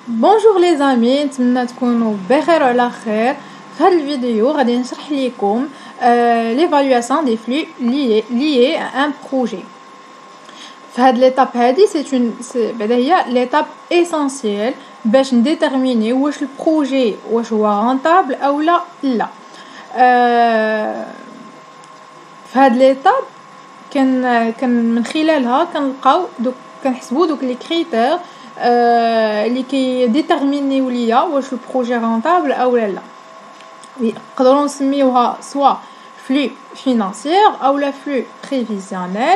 Bonjour les amis, نتمنى تكونوا بخير وعلى خير. في هذا الفيديو غادي نشرح لكم l'évaluation des flux liés à un projet. في هاد l'étape هادي بعدا هي l'étape essentielle باش نديتيرميني واش البروجي واش هو rentable او لا. في هاد l'étape كان من خلالها كنلقاو كنحسبوا دوك لي كريتير اللي كيديتيرمينيو ليا واش البروجي رونطابل او لا. نقدروا نسميوها سوا فلو فينانسيير او لا فلو بريفيزيونيل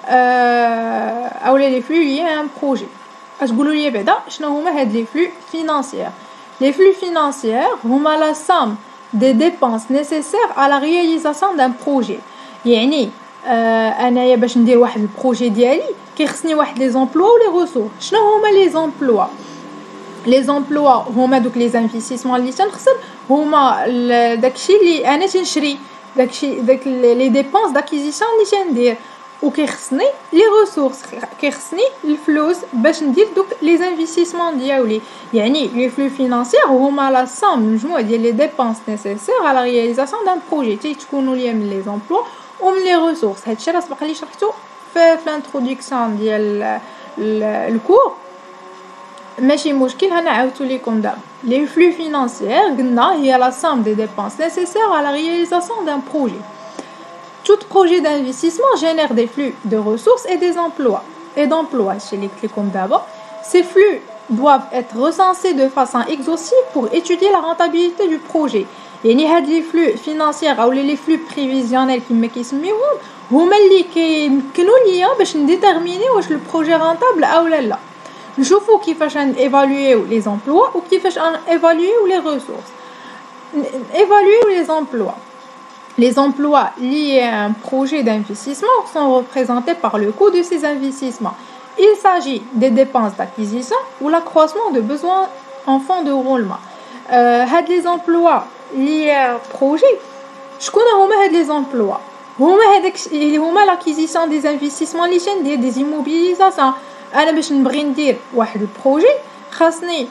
او لي فلو لي ان بروجي. اش تقولوا لي بعدا شنو هما هاد لي فلو فينانسيير؟ لي فلو فينانسيير هما لا سام دي ديبونس نيسيسير à la réalisation d'un projet. يعني انايا باش ندير واحد البروجي ديالي كيخصني واحد لي زومبلوا و لي ريسورس. شنو هما لي زومبلوا؟ لي زومبلوا هما دوك لي انفستيسمون اللي تنخسر، هما داكشي اللي انا تنشري، داك لي ديبونس داكيزيسيون اللي تندير، وكيخصني لي ريسورس، كيخصني الفلوس باش ندير دوك لي انفستيسمون ديالي. يعني لي فلو فينانسيير هما لا سام مجموع ديال لي ديبونس نيسيسير على لا رياليزاسيون دان بروجي، تيكونوا ليا من لي زومبلوا ومن لي ريسورس. هادشي راه سبق لي شرحته في الانتروداكسيون ديال الكور، ماشي مشكل، هنا عاودت لكم دابا. لي فلو فينانسيير قلنا هي لا سام دي ديبونس نيسيسير على لا رياليزاسيون دان بروجي. Tout projet d'investissement génère des flux de ressources et des emplois. Et d'emplois, chez les clients d'abord. Ces flux doivent être recensés de façon exhaustive pour étudier la rentabilité du projet. يعني هاد لي فلو فينانسيير او لي فلو بريفيزيونيل كما كيسميوهم هما اللي كيمكنوا ليا باش نديتيرميني واش البروجي رونطابل او لا. نشوفوا كيفاش نيفالويو لي زومبلوا وكيفاش نيفالويو لي ريسورس. نيفالويو لي زومبلوا. Les emplois liés à un projet d'investissement sont représentés par le coût de ces investissements. Il s'agit des dépenses d'acquisition ou l'accroissement de besoins en fonds de roulement. هاد les emplois liés à un projet، شكون هما هاد les emplois؟ هما هذاك اللي هما l'acquisition des investissements اللي تندير دي immobilisation. انا باش نبغي ندير واحد البروجي خاصني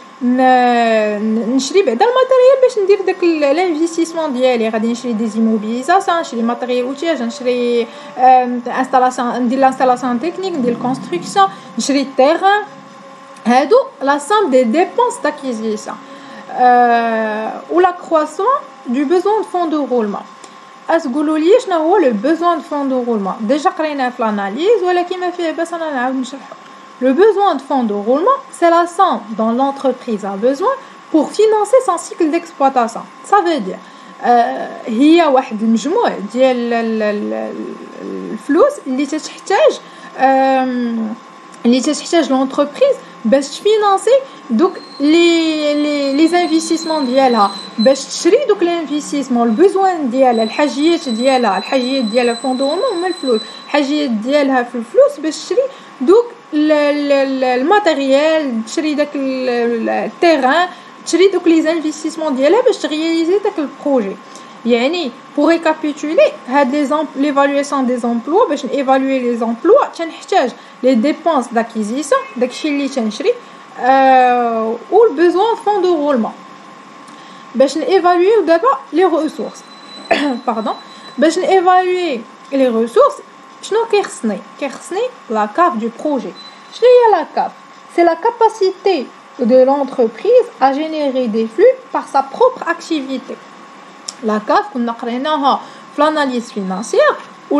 نشري بعدا الماتيريال باش ندير داك الانفستيسمون ديالي. غادي نشري دي زيموبيليزاسيون، نشري ماتيريال اوتياج، نشري انستالاسيون، ندير لانستالاسيون تكنيك، ندير الكونستركسيون، نشري التيران. هادو لا سام دي ديبونس داكيزيسيون و لا كرواسون دو بوزون دو فون دو رولمون. تقولوا لي شنو هو لو بوزون دو فون دو رولمون؟ ديجا قريناه في الاناليز ولكن ما فيه باس انا نعاود نشرحو. Le besoin de fonds de roulement, c'est la somme dont l'entreprise a besoin pour financer son cycle d'exploitation. Ça veut dire هي واحد المجموع ديال الفلوس اللي تحتاج l'entreprise باش تفينانسي دوك لي انفستيسمون ديالها، باش تشري دوك الانفستيسمون. البوزوان ديالها، الحاجيات ديالها فون دو رولمون هما الفلوس، الحاجيات ديالها في الفلوس باش تشري دوك الماتيريال، تشري داك التيران، تشري دوك لي انفستيسمون ديالها باش ترياليزي داك البروجي. يعني pour récapituler هاد l'évaluation des emplois، باش نيفالوي لي زومبلوا تنحتاج لي ديبونس داكيزيسيون، داكشي اللي تنشري، و البوزوان فون دو رولمون. باش نيفالويو دابا لي ريسورس باردون. باش نيفالوي لي ريسورس شنو كيخصني لا كاف دو بروجي. شنو هي لا كاف؟ c'est la capacité de l'entreprise à générer des flux par sa propre activité. La CAF كنا قريناها في l'analyse financière و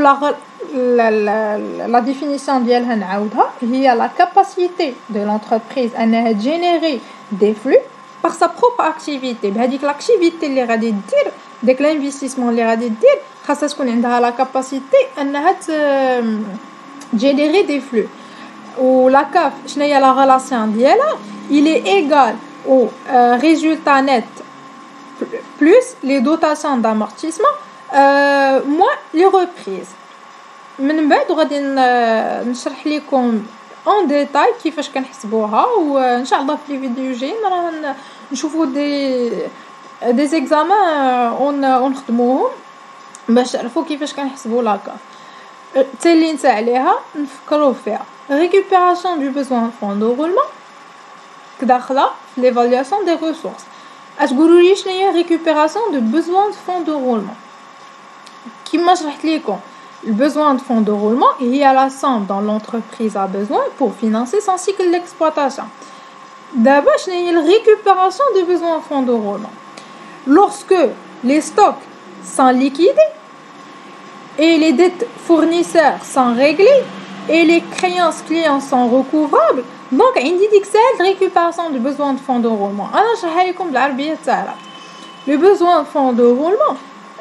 la définition ديالها نعاودها، هي la capacité de l'entreprise انها générer des flux par sa propre activité. بهذيك l'activité اللي غادي دير، داك l'investissement اللي غادي دير، خاصها تكون عندها la capacité انها générer des flux. و la CAF شنو هي la relation ديالها؟ il est égal au résultat net plus les dotations d'amortissement moins les reprises. من بعد غادي نشرح لكم en détail كيفاش كنحسبوها، وان شاء الله في لي فيديو جايين راه نشوفوا دي زيكزامان ونخدموهم باش تعرفوا كيفاش كنحسبوا لاكاف. حتى اللي نسى عليها نفكروا فيها. récupération du besoin en fonds de roulement داخله في l'évaluation des ressources. تقولوا لي شنو هي récupération de besoin de fonds de roulement. كيما شرحت لكم le besoin de fonds de roulement هي la somme dont l'entreprise a besoin pour financer son cycle d'exploitation. D'abord, شنو هي la récupération de besoin de fonds de roulement. Lorsque les stocks sont liquidés et les dettes fournisseurs sont réglées et les créances clients sont recouvrables, donc عندي ديك الساعه récupération de besoin de fonds de roulement. انا نشرحها لكم بالعربيه تاعها. Le besoin de fonds de roulement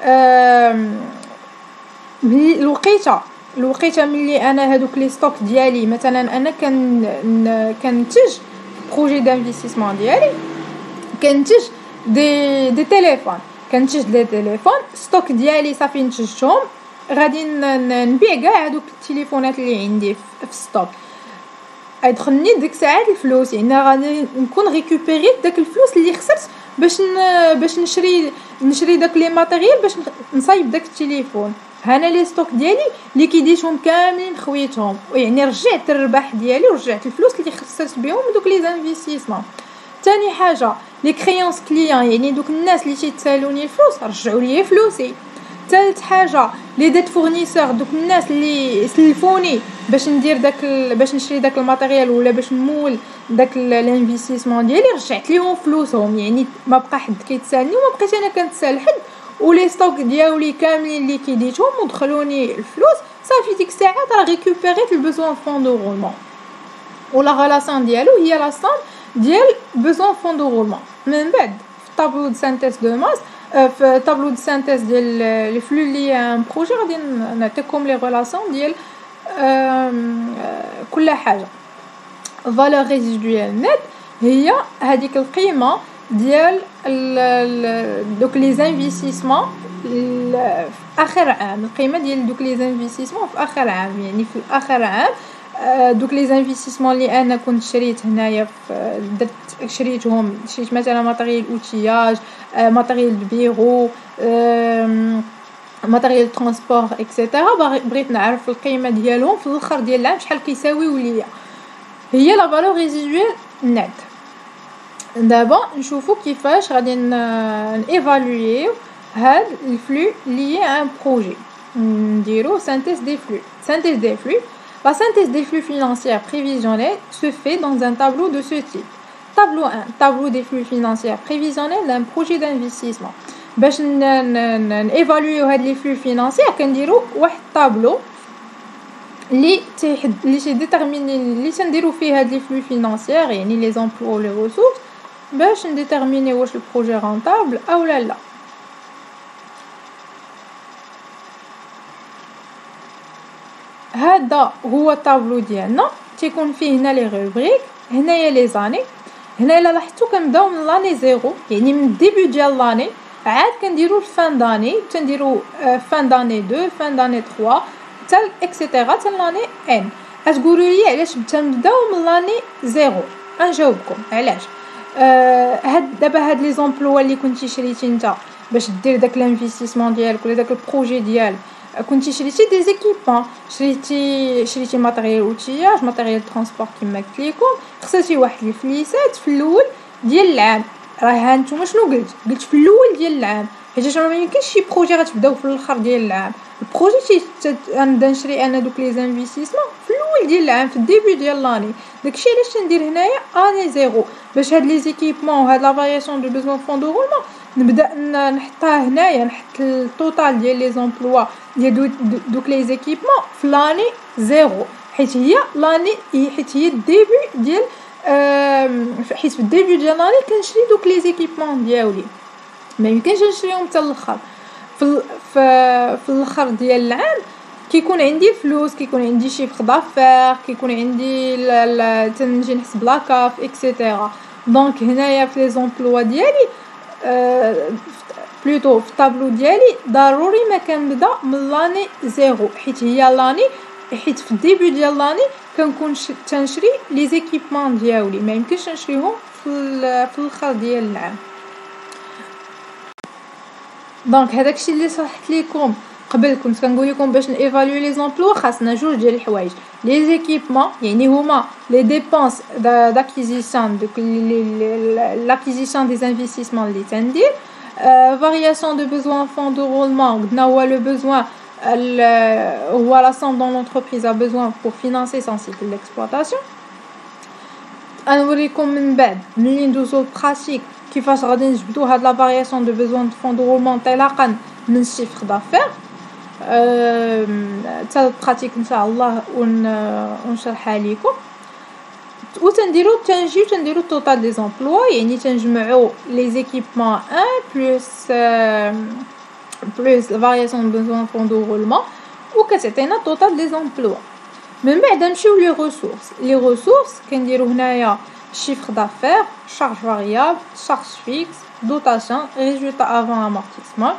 الوقيته ملي انا هذوك لي ستوك ديالي مثلا انا كنتج بروجي دانفستيسمون ديالي كنتج دي تليفون كنتج لي تليفون ستوك ديالي صافي نتجتهم غادي نبيع كاع هذوك التليفونات اللي عندي في ستوك يدخلني ديك الساعات الفلوس يعني غادي نكون ريكوبيريت داك الفلوس اللي خسرت باش نشري داك لي ماتيريال باش نصايب داك التليفون. هنا لي ستوك ديالي اللي كيديتهم كاملين خويتهم يعني رجعت الربح ديالي ورجعت الفلوس اللي خسرت بهم دوك لي انفستيسمون. ثاني حاجه لي كريونس كليان يعني دوك الناس اللي تيتسالوني الفلوس رجعوا لي فلوسي. ثالث حاجه لي ديت فورنيسور دوك الناس اللي سلفوني باش ندير باش نشري داك الماتيريال ولا باش نمول داك الانفستيسمون ديالي رجعت ليهم فلوسهم يعني ما بقى حد كيتسالني وما بقيت انا كنتسال حد ولي ستوك ديالي كاملين اللي كيديتهم ودخلوني الفلوس صافي ديك الساعه راه ريكوبيريت البوزوان فون دو رولمون ولا غلاسون ديالو هي لا صوم ديال بوزوان فون دو رولمون. من بعد في طابلو دو سانتيز دو ماس في طابلو دو سانتيز ديال لي فلو لي ان بروجي غادي نعطيكم لي غلاسون ديال كل حاجه. فالور ريزيدويال نت هي هذيك القيمه ديال دوك لي انفستيسمون في اخر عام القيمه ديال دوك لي انفستيسمون في اخر عام يعني في اخر عام دوك لي انفستيسمون اللي انا كنت شريت هنايا شريت مثلا ماتيريال اوتياج ماتيريال دو بيرو ماتيريال ترونسبور اكسيتيرا بغيت نعرف القيمه ديالهم في الاخر ديال العام شحال كيساويو ليا هي لا فالور ريزيدويال نت. دابا نشوفوا كيفاش غادي نيفالويو هاد الفلو لي ان بروجي نديرو synthèse des flux. Synthèse des flux. La synthèse des flux financiers prévisionnels se fait dans un tableau de ce type. Tableau 1, tableau des flux financiers prévisionnels d'un projet d'investissement. باش نيفالويو هاد لي flux financiers كنديرو واحد طابلو اللي تيديتيرميني اللي تنديرو فيه هاد لي flux financiers يعني لي زامبلوا لي ressources باش نديتيرميني واش البروجي رونطابل او لا. هذا هو الطابلو ديالنا تيكون فيه هنا لي روبريك هنايا لي زاني هنا الا لاحظتوا كنبداو من لاني 0 يعني من الديبي ديال لاني عاد كنديروا الفان داني تنديروا فان داني 2 فان داني 3 حتى اكسيتيرا حتى لاني ان. غتقولوا لي علاش تنبداو من لاني 0 غنجاوبكم علاش. هاد دابا هاد لي زومبلوا اللي كنتي شريتي نتا باش دير داك الانفستيسمون ديالك ولا داك البروجي ديالك كنتي شريتي دي زيكيبمون شريتي ماتيريال اوتياج ماتيريال ترونسبور كما قلت لكم خسرتي واحد الفليسات في الاول ديال العام. راه ها نتوما شنو قلت في الاول ديال العام حيت ما يمكنش شي بروجي غتبداو في الاخر ديال العام. البروجي نبدا نشري انا دوك لي انفستيسمون في الاول ديال العام في الديبي ديال لاني. داكشي علاش تندير هنايا اني 0 باش هاد لي زيكيبمون وهاد لا فارياسيون دو بيزون فون دو رولمون نبدا نحطها هنايا نحط التوتال ديال لي زومبلوا ديال دوك لي زيكيبمون في لاني 0 حيت هي لاني حيت هي الديبي ديال حيت في الديبي ديال لاني كنشري دوك لي زيكيبمون ديالي ما يمكنش نشريهم حتى الاخر في الاخر ديال العام كيكون عندي فلوس كيكون عندي شيفر دافير كيكون عندي تنجي نحسب لاكاف اكسيتيرا. دونك هنايا في لي زومبلوا ديالي بلوتو في الطابلو ديالي ضروري ما كنبدا من لاني 0 حيت هي لاني حيت في الديبي ديال لاني كنكون تنشري لي زيكيبمون ديالي ما يمكنش نشريهم في الاخر ديال العام. دونك هذاك الشيء اللي شرحت لكم قبل كنت كنقول لكم باش نيفالوي لي زومبلوا خاصنا جوج ديال الحوايج لي زيكيبمون يعني هما لي ديبونس داكيزيسيون دوك لاكيزيسيون دي انفستيسمون اللي تندير variation de besoin fonds de roulement قلنا هو le besoin هو la somme dont l'entreprise a besoin pour financer son cycle d'exploitation. غنوريكم من بعد ملي ندوزو البراتيك كيفاش غادي نجبدو هاد لا فارياسيون دو بوزوان دو فون دو رولمون انطلاقا من الشيفر دافير حتى البراتيك ان شاء الله ونشرحها لكم. وتنديرو تنديرو التوتال دي زومبلوا يعني تنجمعو لي زيكيبمون 1 بلس الفارياسيون دو بوزوان فون دو رولمون وكتعطينا التوتال دي زومبلوا. من بعد نمشيو لي ريسورس كنديرو هنايا chiffre d'affaires, charge variable, charge fixe, dotation, résultat avant amortissement.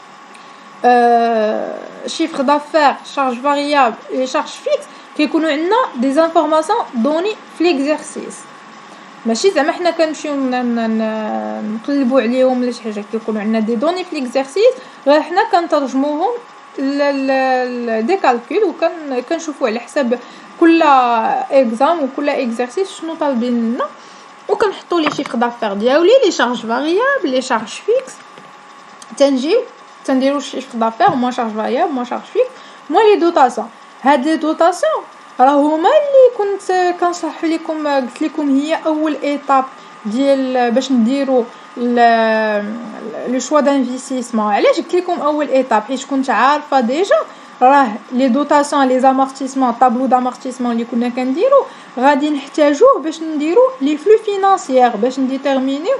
Chiffre d'affaires, charge variable et charge fixe كيكونوا عندنا des informations données في l'exercice. ماشي زعما حنا كنمشيو نقلبوا عليهم ولا شي حاجه كيكونوا عندنا دي دوني في l'exercice غير حنا كنترجموهم دي كالكول وكنشوفوا على حساب كل اكزام وكل اكزرسيس شنو طالبين لنا وكنحطوا لي شيفر دافير ديالي لي شارج فاريابل لي شارج فيكس تنجيو تنديروا الشيفر دافير موا شارج فاريابل موا شارج فيكس موا لي دوطاسيون. هاد لي دوطاسيون راه هما اللي كنت كنشرح لكم قلت لكم هي اول ايطاب ديال باش نديروا لو شوا دانفستيسمون. علاش قلت لكم اول ايطاب؟ حيت كنت عارفه ديجا راه لي دوطاسيون لي زامورتيسمون طابلو دامورتيسمون اللي كنا كنديرو غادي نحتاجوه باش نديرو لي فلو فينانسيير باش نديتيرمينيو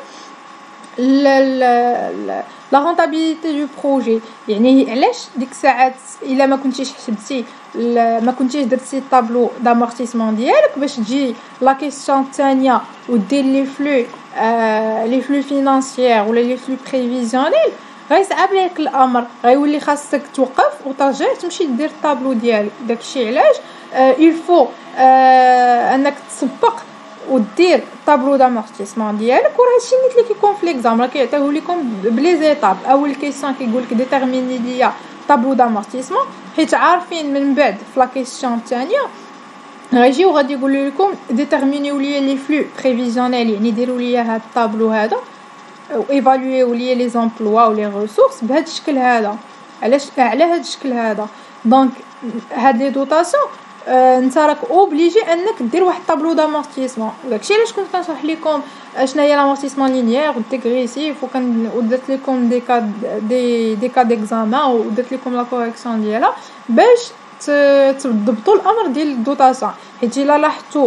لا رونطابيليتي دو بروجي. يعني علاش ديك الساعات الا ما كنتيش حسبتي ما كنتيش درتي الطابلو دامورتيسمون ديالك باش تجي لا كيسيون الثانيه ودير لي فلو فينانسيير ولا لي فلو بريفيزيونيل غيصعب لك الامر غيولي خاصك توقف وترجع تمشي دير الطابلو ديالك. داكشي علاش الفو انك تسبق ودير طابلو دامورتيسمون ديالك. وراه هادشي اللي كيكون في ليكزام راه كيعطيوه لكم بلي زيتاب. اول كيسيون كيقول لك ديتيرميني ليا طابلو دامورتيسمون حيت عارفين من بعد في لا كيسيون الثانيه غيجيو غادي يقولوا لكم ديتيرمينيو ليا لي فلو بريفيزيونيل يعني ديروا ليا هاد الطابلو هذا وايفالويو ليا لي زومبلوا و لي ريسورس بهذا الشكل هذا. علاش على هذا الشكل هذا؟ دونك هاد لي دوطاسيون انت راك اوبليجي انك دير واحد الطابلو دامورتيسمون. داكشي علاش كنت كنشرح لكم شنو هي لامورتيسمون لينيير وديغريسيف ودرت لكم دي كا ديكزامان ودرت لكم لا كوريكسيون ديالها باش تضبطوا الامر ديال الدوطاسيون. حيت الا لاحظتوا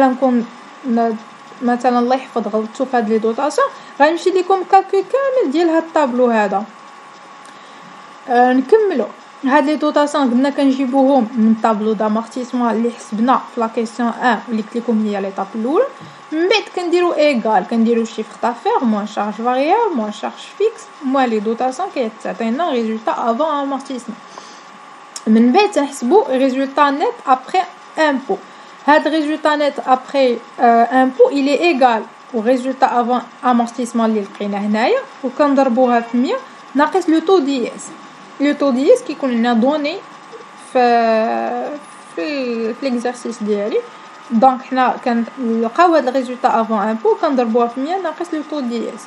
مثلا الله يحفظ غلطتوا في هاد لي دوطاسيون غنمشي لكم كالكول كامل ديال هاد الطابلو هذا. نكملوا هاد لي دوطاسيون قلنا كنجيبوهم من طابلو دامورتيسمون اللي حسبنا في لا كيسيون 1 واللي قلت لكم هي ليطاب الاولى. من بعد كنديروا ايغال كنديروا شيفر دافير موان شارج فاريابل موان شارج فيكس موان لي دوطاسيون كيعطينا ريزولطا افون امورتيسمون. من بعد تنحسبوا ريزولطا نيت ابري امبو. هاد ريزولطا نيت ابري امبو il est égal au résultat avant amortissement اللي لقينا هنايا وكنضربوها في 100 ناقص لو طو دي اس. لو طو دي اس كيكون لنا دوني في ليكزارسيس ديالي. دونك حنا كنلقاو هاد الريزولطا افون امبو كنضربوها في 100 ناقص لو طو دي اس.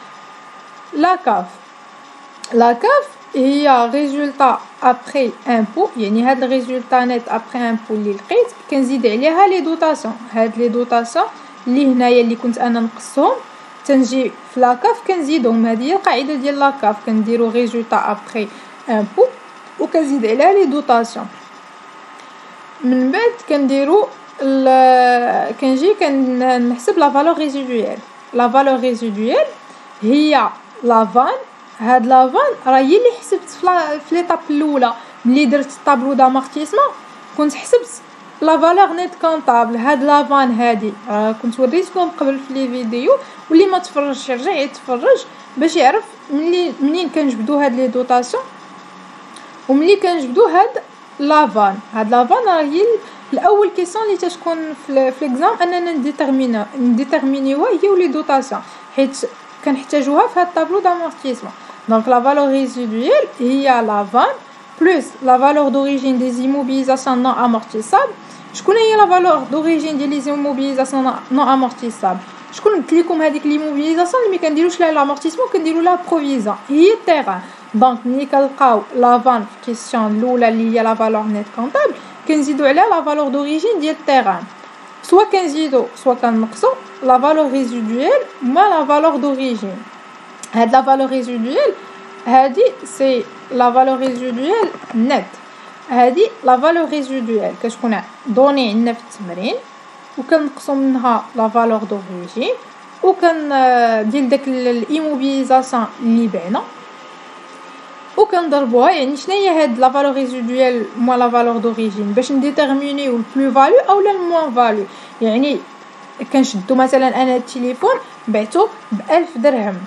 لا كاف هي ريزولطا ابري امبو يعني هاد الريزولطا نيت ابري امبو اللي لقيت كنزيد عليها لي دوطاسيون. هاد لي دوطاسيون اللي هنايا اللي كنت انا نقصهم تنجي في لاكاف كنزيدهم. هذه هي القاعده ديال لاكاف كنديروا ريزولطا ابري امبو وكنزيد عليها لي دوطاسيون. من بعد كنديروا كنجي كنحسب لا فالور ريزيدويال. لا فالور ريزيدويال هي لافان. هاد لافان راه هي اللي حسبت في ليطاب الاولى ملي درت الطابلو دامورتيسمون كنت حسبت لا فالور نيت كونطابل. هاد لافان هادي كنت وريتكم قبل في لي فيديو واللي ما تفرجش يرجع يتفرج باش يعرف منين كنجبدوا هاد لي دوطاسيون وملي كنجبدوا هاد لافان. هاد لافان هي الاول كيسيون اللي تتكون في ليكزام اننا نديتيرمينيوها هي ولي دوطاسيون حيت كنحتاجوها في هاد الطابلو دامورتيسمون. دونك لا فالور ريزيدويال هي لافان plus la valeur d'origine des immobilisations non amortissables. شكون هي لا فالور دوريجين ديال لي زيموبيليزاسيون نون امورتيسابل؟ شكون قلت لكم هذيك ليموبيليزاسيون اللي ما كنديروش لها لامورتيسمون كنديروا لها بروفيزيون هي التيران. دونك ملي كنلقاو لا فان في كيسيون الاولى اللي هي لا فالور نيت كونطابل كنزيدوا عليها لا فالور دوريجين ديال التيران، سوا كنزيدوا سوا كنقصوا لا فالور ريزيدويل ما لا فالور دوريجين. هاد لا فالور ريزيدويل هادي سي لا فالور ريزيدويل نت، هادي لا فالور ريزيدويل كتكون دوني عندنا في التمرين وكنقصوا منها لا فالور دوريجين ديال داك الايموبيليزاسيون اللي بعنا وكنضربوها. يعني شنو هي هاد لا فالور ريزيدويل مو لا فالور دوريجين باش نديتيرمينيو البلو فاليو اولا الموان فاليو. يعني كنشدو مثلا انا التليفون بعتو ب1000 درهم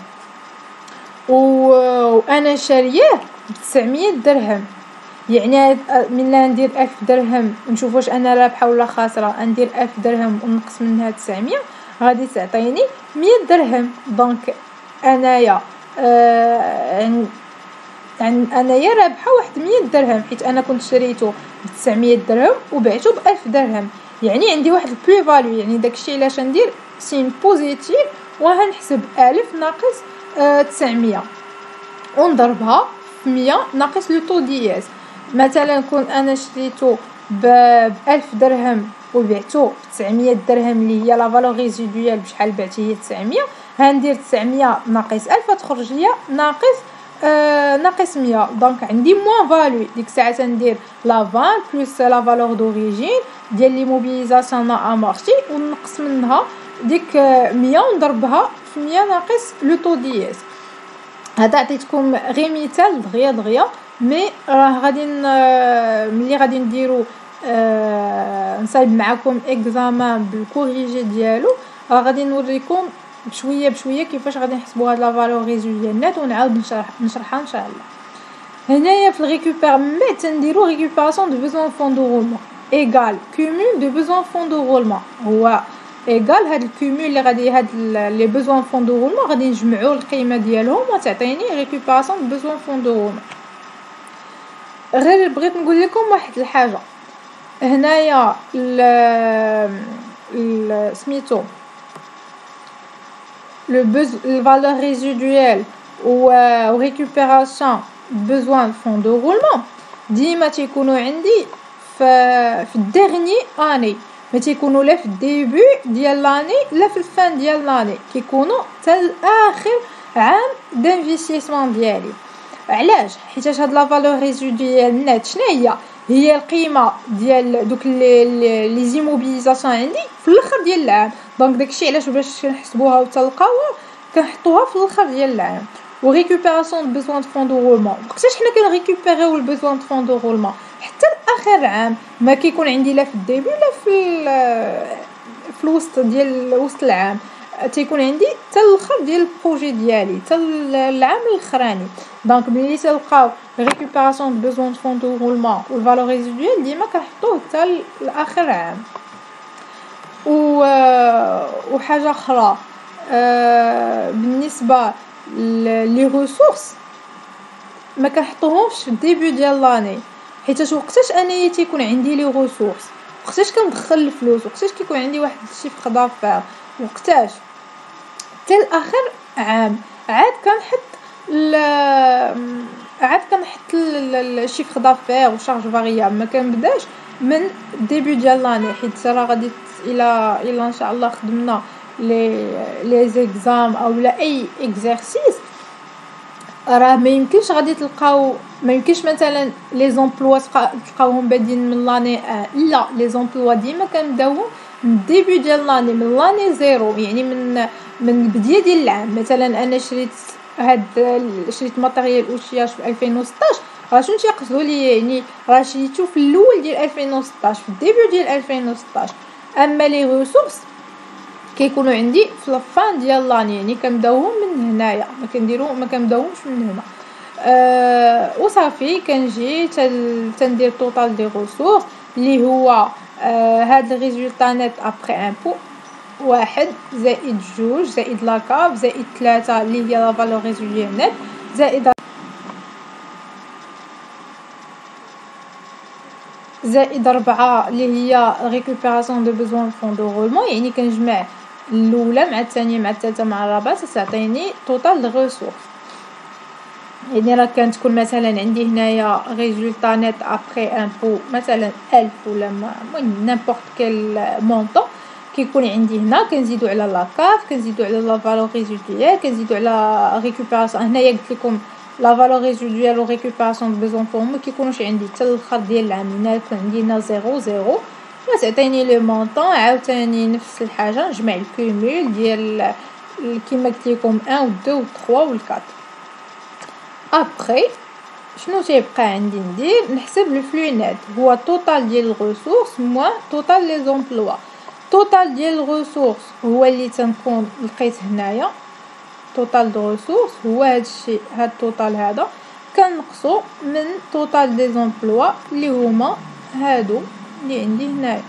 وانا شاريه ب900 درهم، يعني ملي ندير 1000 درهم نشوف واش انا رابحه ولا خاسره، ندير 1000 درهم ونقص منها 900 غادي تعطيني 100 درهم. دونك انايا انايا رابحه واحد 100 درهم حيت انا كنت شريته ب 900 درهم وبعته ب 1000 درهم، يعني عندي واحد البلو فاليو. يعني داكشي علاش ندير سين بوزيتيف وغنحسب 1000 ناقص 900 ونضربها في 100 ناقص لو طو دياز. مثلا كون انا شريته ب 1000 درهم وبعته ب 900 درهم اللي هي لا فالور ريزيدويال بشحال بعتي هي 900، غندير 900 ناقص 1000 تخرج ليا ناقص 100. دونك عندي موان فاليو. ديك الساعه ندير لا 20 بلس لا فالور دوريجين ديال لي موبيليزاسيون نا امورتي ونقص منها ديك 100 ونضربها في 100 ناقص لو طو دياز. هذا عطيتكم غير مثال دغيا مي راه غادي ملي غادي نديرو نصايب معكم اكزامان بالكوريجي ديالو غادي نوريكم بشويه كيفاش غادي نحسبوا هاد لا فالور ريزيدويال نت ونعاود نشرحها ان شاء الله. هنايا في الريكوبير مي تنديرو ريكوبيراسيون دو بوزوان فون دو رولمون ايغال كومول دو بوزوان فون دو رولمون. هو ايغال هاد الكومول اللي غادي هاد لي بوزوان فون دو رولمون غادي نجمعوا القيمه ديالهم وتعطيني ريكوبيراسيون دو بوزوان فون دو رولمون. غير بغيت نقول لكم واحد الحاجه هنايا سميتو le valeur résiduelle ou récupération besoin de fonds de roulement ديما تيكونوا عندي في الديرني اني، ما تيكونوا لا في الديبي ديال لاني لا في الفان ديال لاني، كيكونوا حتى اخر عام دانفيستيسمون ديالي. علاش؟ حيت هاد لا فالور ريزيدويال نت شنو هي القيمه ديال دوك لي زيموبيليزاسيون عندي في الاخر ديال العام. دونك داكشي علاش باش كنحسبوها وتلقاوها كنحطوها في الاخر ديال العام. و ريكوبيراسيون دو بوزوان دو فون دو رولمون وقتاش حنا كنريكوبيريو البوزوان دو فون دو رولمون حتى لاخر العام، ما كيكون عندي لا في الديبي لا في الوسط ديال وسط العام، تيكون عندي حتى الاخر ديال البروجي ديالي حتى العام الاخراني. دونك ملي تلقاو ريكوبيراسيون دو بوزوان دو فون دو رولمون والفالور ريزيدويال ديما كنحطوه حتى لاخر عام. وحاجه اخرى بالنسبه لي ريسورس ما كنحطوهمش في الديبي ديال لاني، حيت وقتاش انايا تيكون عندي لي ريسورس وقتاش كندخل الفلوس وقتاش كيكون عندي واحد الشيفر دافير وقتاش حتى لاخر عام عاد كنحط الشيفر دافير وشارج فاريابل. ما كنبداش من ديبي ديال لاني حيت راه غادي الى ان شاء الله خدمنا لي زيكزام او لا اي اكزرسيس راه ما يمكنش غادي تلقاو، ما يمكنش مثلا لي زومبلوا تلقاوهم بادين من لاني لا لي زومبلوا ديما كنبداوهم من ديبي ديال لاني من لاني زيرو، يعني من البدايه ديال العام. مثلا انا شريت ماتيريال اوتياج في 2016 راه شنو تيقصدوا لي، يعني راه شريتو في الاول ديال 2016 في الديبي ديال 2016. اما لي ريسورس كيكونوا عندي في الفان ديال لاني، يعني كنبداوهم من هنايا ما كنبداوهمش من هنا. وصافي كنجي تندير توتال دي ريسورس اللي هو هاد الريزولطا نت ابري امبو 1 زائد 2 زائد لاكاف زائد 3 اللي هي لا فالور ريزوليو نت زائد زائد 4 اللي هي ريكوبيراسيون دو بوزوان فون دو رولمون، يعني كنجمع الاولى مع الثانيه مع الثالثه مع الرابعه تعطيني توتال دو ريسورس. يعني راه كانت تكون مثلا عندي هنايا ريزولطا نيت ابري امبو مثلا 1000 ولا المهم نيمبورط كيل مونطون كيكون عندي هنا، كنزيدو على لاكاف، كنزيدو على لا فالور ريزولتيال، كنزيدو على ريكوبيراسيون. هنايا قلت لكم لا فالور ريزولتيال و ريكوبيراسيون دو بيزون فور ما كيكونوش عندي حتى الاخر ديال العام، هنا يكون عندي هنا 0 وتعطيني لو مونطون. عاوتاني نفس الحاجه نجمع الكومول ديال كيما قلت لكم 1 و 2 و 3 و 4. ابري شنو تيبقى عندي ندير؟ نحسب لو فلو نيت هو توتال ديال الريسورس موان توتال لي زومبلوا. توتال ديال الريسورس هو اللي تنكون لقيت هنايا، توتال دو ريسورس هو هادشي، هاد التوتال هذا كنقصو من توتال دي زومبلوا اللي هما هادو اللي عندي هنايا،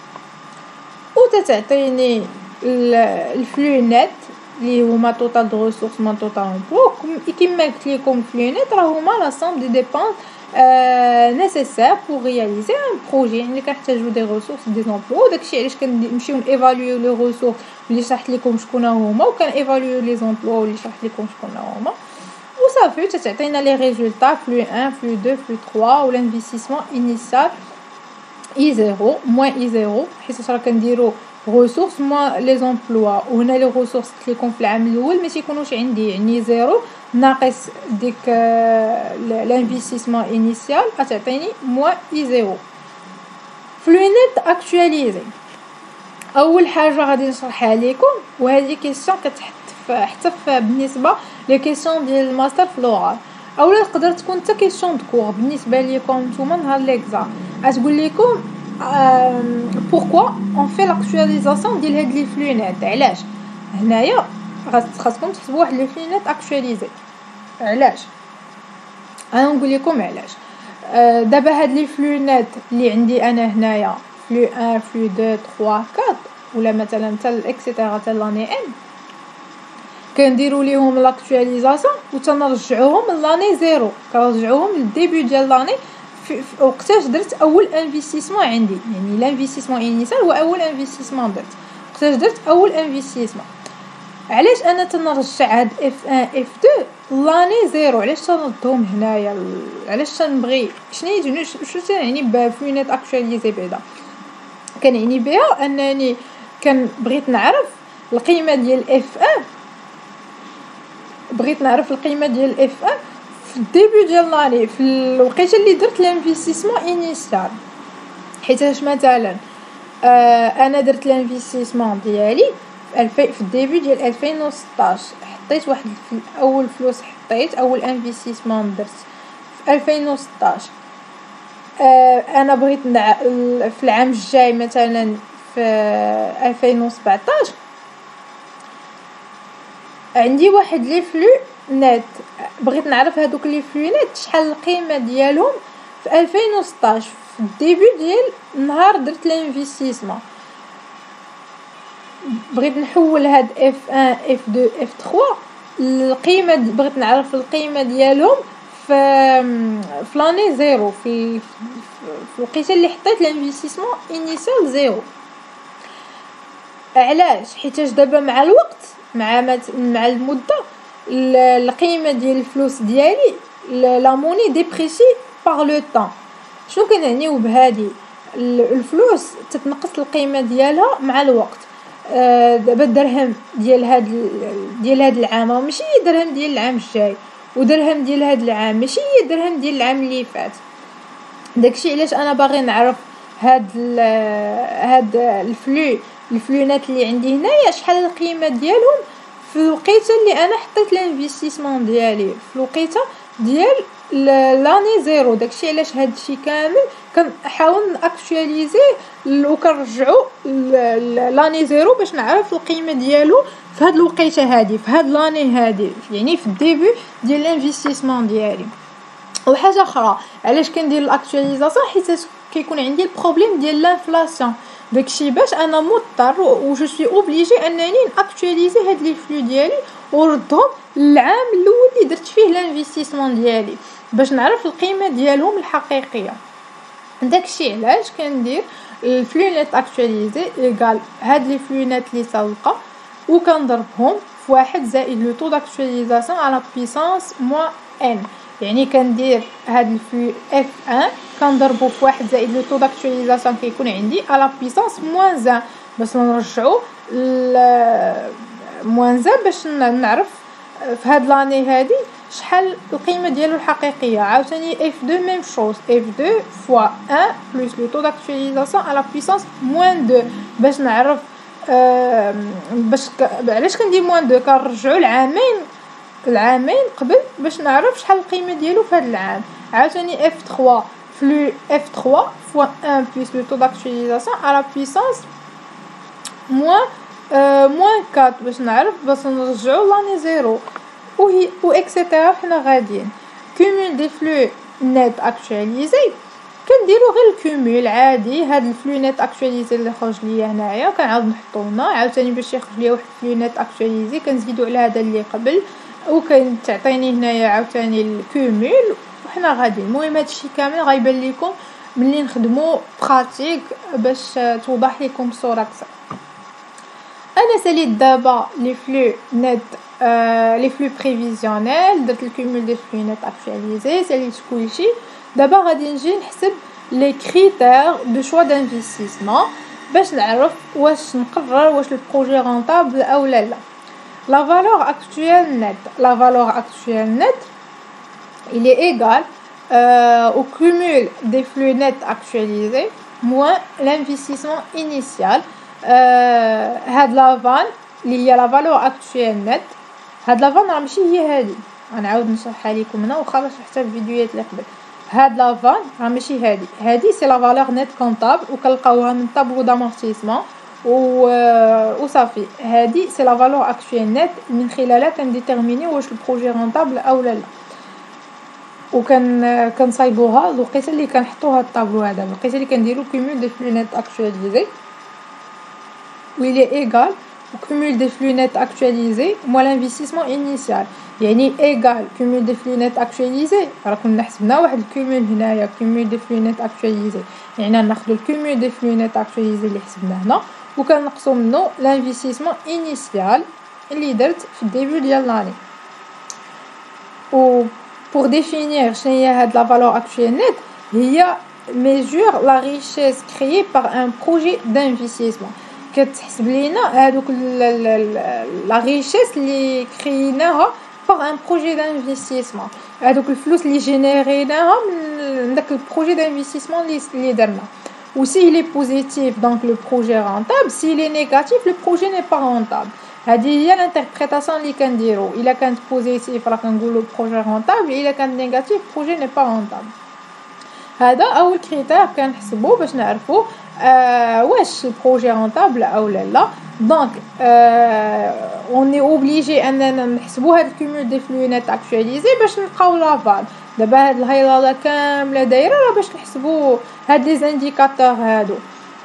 وتتعطيني الفلو نيت اللي هما توتال دو ريسورس من توتال امبلوا. كيما قلت لكم الفلو نيت راه هما لا سوم دي ديبونس nécessaire pour réaliser un projet. يعني كنحتاجو دي ريسورس دي زومبلوا، داكشي علاش كنمشيو نيفاليو لي ريسورس اللي شرحت لكم شكون هما، وكان ايفاليو لي زومبلوا اللي شرحت لكم شكون هما، وصافي تتعطينا لي ريزولطا فلو 1 فلو 2 فلو 3 والانفستيسمون انيشال اي 0 موان اي 0 حيت راه كنديرو ريسورس موان لي زومبلوا. وهنا لي ريسورس قلت لكم في العام الاول ما تيكونوش عندي، يعني 0 ناقص ديك لانفستيسمون انيشال غتعطيني موان اي 0. فلو نيت اكطواليزي اول حاجه غادي نشرحها لكم، وهذه كيسيون كتحط حتى بالنسبه لي كيسيون ديال الماستر في لوغال، اولا تقدر تكون حتى كيسيون دو كور بالنسبه ليكم نتوما نهار ليكزام. غتقول لكم pourquoi on fait l'actualisation ديال هاد لي فلو نيت. علاش هنايا خاصكم تحسبوا واحد لي فلو نيت اكطواليزي؟ علاش؟ انا نقول لكم علاش. دابا هاد لي فلو نيت اللي عندي انا هنايا فلو 1 فلو 2 3 4 ولا مثلا حتى اكسيتيرا حتى لاني ان كنديروا ليهم لاكطواليزاسيون وتنرجعوهم لاني 0، كنرجعوهم للديبي ديال لاني وقتاش درت اول انفستيسمون عندي، يعني لانفستيسمون انيشال هو اول انفستيسمون درت، وقتاش درت اول انفستيسمون. علاش انا تنرجع هاد اف 1 اف 2 لاني 0؟ علاش تنردهم هنايا؟ علاش تنبغي شنو يعني بفلو نيت اكطواليزي بعدا؟ كنعني بها انني بغيت نعرف القيمه ديال اف 1، بغيت نعرف القيمه ديال اف 1 في الديبي ديال لاني في الوقيته اللي درت لانفستيسمون انيشال. حيتاش مثلا انا درت لانفستيسمون ديالي في الديبي ديال 2016 حطيت واحد في اول فلوس، حطيت اول انفستيسمون درت في 2016. انا بغيت في العام الجاي مثلا في 2017 عندي واحد لي فلو نت، بغيت نعرف هذوك لي فلو نت شحال القيمه ديالهم في 2016 في الديبي ديال نهار درت لانفستيسمون. بغيت نحول هاد اف 1 اف 2 اف 3 القيمه بغيت نعرف القيمه ديالهم في لاني 0 في الوقيته اللي حطيت لانفستيسمون انيشال 0. علاش؟ حيتاش دابا مع الوقت مع المده القيمه ديال الفلوس ديالي لا موني ديبريسي باغ لو طون. شنو كنعنيو بهادي؟ الفلوس تتنقص القيمه ديالها مع الوقت. دابا الدرهم ديال هاد العام راه ماشي درهم ديال العام الجاي، ودرهم ديال هاد العام ماشي درهم ديال العام اللي فات. داكشي علاش انا باغي نعرف هاد الفلونات اللي عندي هنايا شحال القيمه ديالهم في الوقيته اللي انا حطيت لانفستيسمون ديالي في الوقيته ديال لاني 0. داكشي علاش هادشي كامل كنحاول ناكطواليزي وكنرجعو لاني 0 باش نعرف القيمه ديالو في هاد الوقيته هادي في هاد لاني هادي، يعني في الديبي ديال الانفستيسمون ديالي. وحاجه اخرى علاش كندير الاكطواليزاسيون؟ حيت كيكون عندي البروبليم ديال لانفلاسيون، داكشي باش انا مضطر و جو سوي اوبليجي انني ناكطواليزي هاد لي فلو ديالي وردهم للعام الاول اللي درت فيه لانفستيسمون ديالي باش نعرف القيمه ديالهم الحقيقيه. داكشي علاش كندير الفلو نت اكtualisé ايغال هاد لي فلو نت لي سابقه وكنضربهم في 1 زائد لو طو داكtualisation على بيسانس موان ان. يعني كندير هاد الفلو اف 1 كنضربو في 1 زائد لو طو داكtualisation كيكون عندي على بيسانس موان 1 باش نرجعو موان 1 باش نعرف في هاد لاني هادي شحال القيمه ديالو الحقيقيه. عاوتاني اف 2 ميم شوز اف 2 فوا 1 بلس لو طو داكtualisation على بيسانس موان 2 باش نعرف باش علاش كندير موان 2 كنرجعو العامين قبل باش نعرف شحال القيمه ديالو في هذا العام. عاوتاني اف 3 فلو اف 3 فوا 1 بلس لو طو داكtualisation على بيسانس موان 4 باش نعرف باش نرجعو لاني زيرو و اكسيتيرا. حنا غاديين كومول دي فلو نت اكtualisé كنديرو غير الكومول عادي. هاد الفلو نت اكtualisé اللي خرج ليا هنايا كنعاود نحطو هنا عاوتاني باش يخرج ليا واحد فلو نت اكtualisé كنزيدو على هذا اللي قبل وكتعطيني هنايا عاوتاني الكومول وحنا غاديين. المهم هادشي كامل غايبان لكم ملي نخدمو براتيك باش توضح لكم الصوره اكثر. انا ساليت دابا لي فلو نت لي فلو بريفيزيونيل درت الكومول دي فلو نت اكtualisé ساليت كلشي. دابا غادي نجي نحسب لي كريتير دو شوا دانفستيسمون باش نعرف واش نقرر واش البروجي رونطابل او لا. لا فالور اكطويل نت لا فالور اكطويل نت il est égal au cumul des flux nets actualisés moins l'investissement initial. هاد لافان اللي هي لا فالور اكطويل نت هاد لافان راه ماشي هي هادي غنعاود نشرحها لكم هنا وخا باش حتى في الفيديوهات اللي قبل. هاد لافان راه ماشي هادي سي لا فالور نت كونطابل وكنلقاوها من طابلو دامورتيسمون و صافي. هادي سي لا فالور اكطويل نت من خلالها كنديتيرميني واش البروجي رونطابل او لا. كنصايبوها الوقيته اللي كنحطوها الطابلو هذا الوقيته اللي كنديرو كومول دي فلو نت اكtualisé و il est égal au cumul des flux nets actualisés moins l'investissement initial. يعني égal cumul des flux nets actualisés راه كنا حسبنا واحد الكومول هنايا cumul des flux nets actualisés يعني ناخذ الكومول دي فلو نت اكtualisé اللي حسبناه هنا وكنقصوا منه l'investissement initial اللي درت في الديبي ديال لاني. و pour définir شنو هي هاد la valeur actuelle nette هي mesure la richesse créée par un projet d'investissement. كتحسب لينا هادوك لا ريشيس اللي كريناها par un projet d'investissement هادوك الفلوس اللي جينيريناها من داك البروجي d'investissement اللي درنا. و si il est positif donc le projet rentable si il est négatif le projet n'est pas rentable. هذه هي الانتربريتاسيون اللي كنديرو. الا كانت بوزيتيف راه كنقولوا بروجي رونطابل الا كانت نيجاتيف بروجي ني با رونطابل. هذا اول كريتير كنحسبوه باش نعرفوا واش البروجي رونطابل او لا. دونك اون اي اوبليجي اننا نحسبوا هذا الكومول دي فلو نت اكtualisé باش نلقاو لافال. دابا هاد الهيلاله كامله دايره راه باش نحسبوا هاد لي زانديكاتور هادو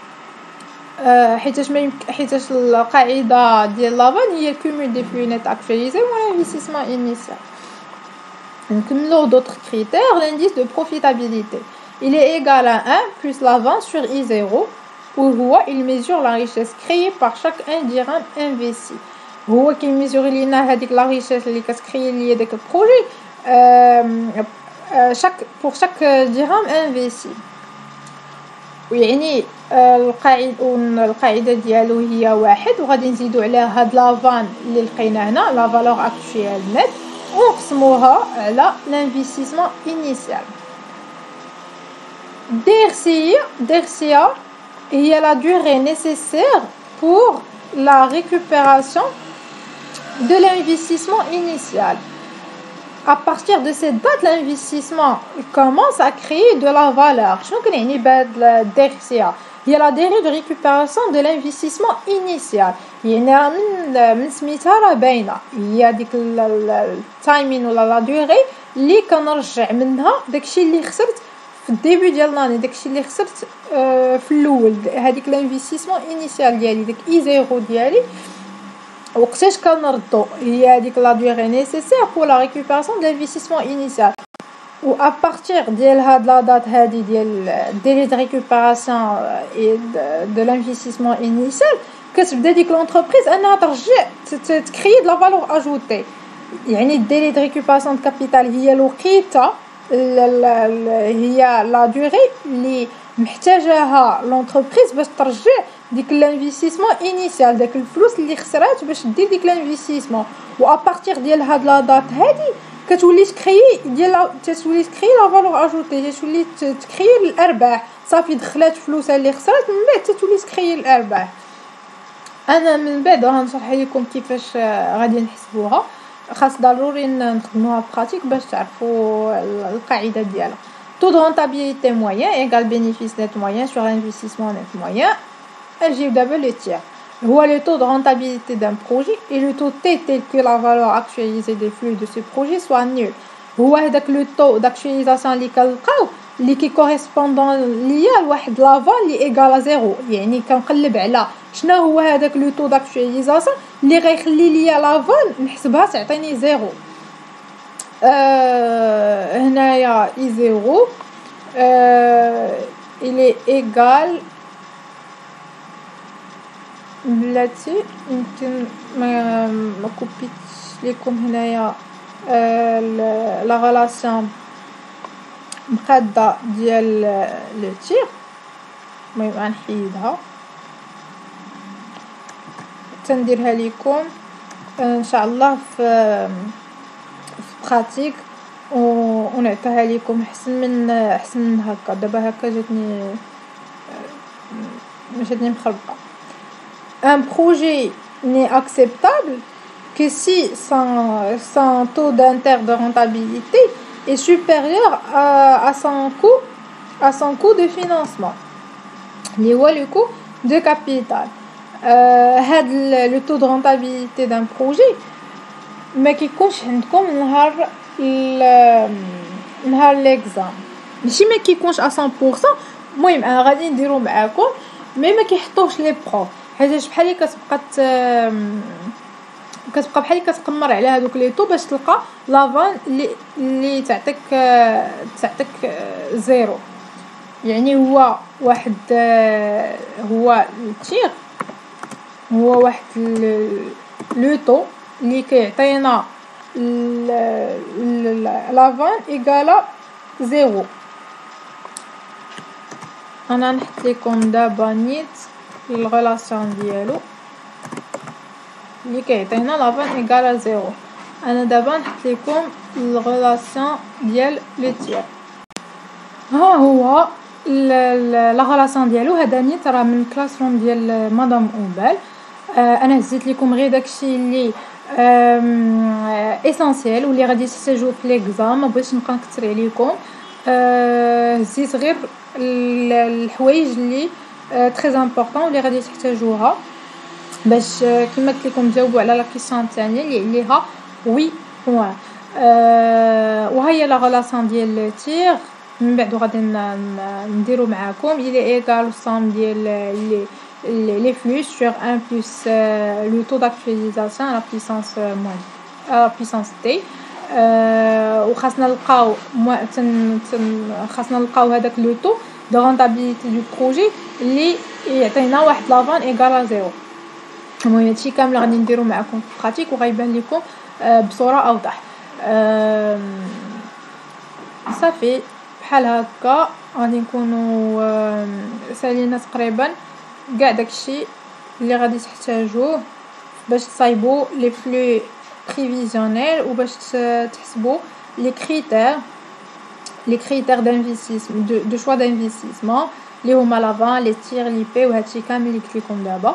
حيتاش القاعده ديال لافان هي كومول دي فلو نت اكtualisé و l'investissement initial. نكملوا d'autres critères. L'indice de profitabilité il est égal à 1 plus la vente sur I0 où هو il mesure la richesse créée par chaque 1 dirham investi. هو كيميزوري لينا هذيك لا ريشيس اللي كتكري ليا داك البروجي pour chaque dirham investi. ويعني القاعده ديالو هي 1 وغادي نزيدو عليها هاد لافان اللي لقينا هنا لا فالور اكطويل نت ونقسموها على l'investissement initial. DRCA هي la durée nécessaire pour la récupération de l'investissement initial. À partir de cette date l'investissement commence à créer de la valeur. شنو كنعني بهاد DRCA هي la durée de récupération de l'investissement initial. يعني من سميتها راه باينه هي ديك التايمين ولا لا دوري اللي كنرجع منها داكشي اللي خسرت في الديبي ديال لاني داكشي اللي خسرت في الاول هذيك الانفستيسمون انيسيال ديالي داك اي زيرو ديالي وقتاش كنردو هي هذيك لا دوري نيسيسير بور لا ريكوبيراسيون دو l'investissement initial. و à partir ديال هاد لا دات هادي ديال délai de récupération et de l'investissement initial كتبدا ديك l'entreprise انها ترجع تكري de la valeur ajoutée. يعني délai de récupération de capital هي الوقيته هي لا دوغي اللي محتاجاها لونتربريز باش ترجع ديك الانفستيسمون انيشال داك الفلوس اللي خسرات باش دير ديك الانفستيسمون. و ابارتيغ ديال هاد لا دات هادي كتولي تكري تولي تكري لا فالور اجوتي، تولي تكري الارباح. صافي دخلات فلوسها اللي خسرات من بعد تولي تكري الارباح. انا من بعد غنشرح لكم كيفاش غادي نحسبوها، خاص ضروري نخدموها براتيك باش تعرفوا القاعده ديالها. Taux de rentabilité moyen égale bénéfice net moyen sur l'investissement net moyen. J'ai d'abord le tiers. Voilà le taux de rentabilité d'un projet et le taux T tel que la valeur actualisée des flux de ce projet soit nul. Voilà le taux d'actualisation qui correspond à l'avant qui est égal à 0. يعني كنقلب على شنو هو هذاك لو طو داكtualisation اللي غيخلي ليا لافون نحسبها تعطيني 0. هنايا اي 0 il est égal بلاتي يمكن ما كوبيتش لكم هنايا لا غلاسيون مقاده ديال لو تير. المهم غنحيدها تنديرها لكم ان شاء الله في براتيك ونعطيها لكم احسن من هكا. دابا هكا جاتني مخربقه. Un projet n'est acceptable que si son taux d'inter de rentabilité est supérieur à son coût de financement اللي هو le coût de capital. هذا le taux de rentabilité d'un projet ما كيكونش عندكم نهار ليكزام، ماشي ما كيكونش 100%. المهم انا غادي نديرو معاكم مي ما كيحطوش لي بروف، حيت بحال كتبقى بحال كتقمر على هذوك لي طو باش تلقى لافان اللي تعطيك زيرو. يعني هو واحد هو التير هو واحد لو طو اللي كيعطينا لافان ايغالا 0. انا نحط لكم دابا نيت الغلاسيون ديالو اللي كيعطينا لافان ايغالا 0. انا دابا نحط لكم الغلاسيون ديال لو تير. ها هو لا غلاسيون ديالو. هذا نيت راه من كلاس روم ديال مدام اومبال. انا هزيت لكم غير داكشي اللي اسانسيال واللي غادي تحتاجوه في ليكزام، ما بغيتش نبقى نكثر عليكم. هزيت غير الحوايج اللي تري امبورطون واللي غادي تحتاجوها باش كما قلت لكم تجاوبوا على لا كيسيون الثانيه اللي عليها وي بوين. وهي لا غلاسيون ديال تير من بعد غادي نديرو معاكم الى ايغال الصام ديال les flux sur 1 plus le taux d'actualisation à la puissance moins à la puissance t. وخاصنا نلقاو خاصنا نلقاو هذاك لو طو دو رونطابيليتي دو بروجي اللي يعطينا واحد لافان ايغال 0. المهم هادشي كامل غادي نديرو معكم في براتيك وغيبان لكم بصوره اوضح. صافي بحال هكا غادي نكونوا سالينا تقريبا كاع داكشي اللي غادي تحتاجوه باش تصايبوا لي فلو بريفيزيونيل وباش تحسبوا لي كريتير دانفستيسمون دو شوا دانفستيسمون اللي هما لافان لي تير لي بي وهادشي كامل اللي قلت لكم دابا.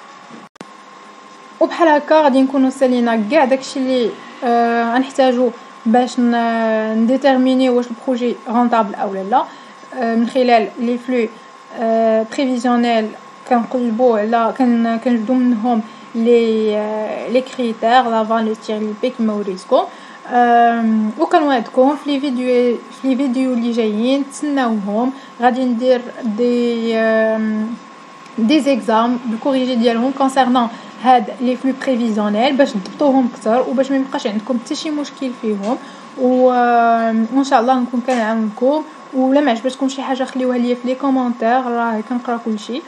وبحال هكا غادي نكونوا سالينا كاع داكشي اللي غنحتاجو باش نديتيرمينيو واش البروجي رونطابل او لا من خلال لي فلو بريفيزيونيل. كنقلبوا على كنجبدوا منهم لي كريتير لافان لي تير لي بي كما وريتكم. وكنوعدكم في لي فيديو اللي جايين تسناوهم غادي ندير دي زيكزام بالكوريجي ديالهم كونسيرنون هاد لي فلو بريفيزيونيل باش تضبطوهم اكثر وباش ما يبقاش عندكم حتى شي مشكل فيهم. وان شاء الله نكون كنعاونكم. ولا ما عجبتكم شي حاجه خليوها ليا في لي كومونتير، راه كنقرا كلشي.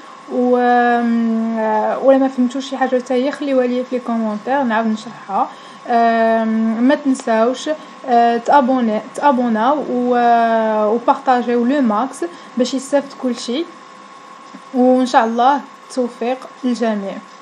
ولا ما فهمتوش شي حاجه حتى هي خليوها ليا في لي كومونتير نعاود نشرحها. ما تنساوش تابوناو وبارطاجيو لو ماكس باش يستافد كلشي. وان شاء الله التوفيق للجميع.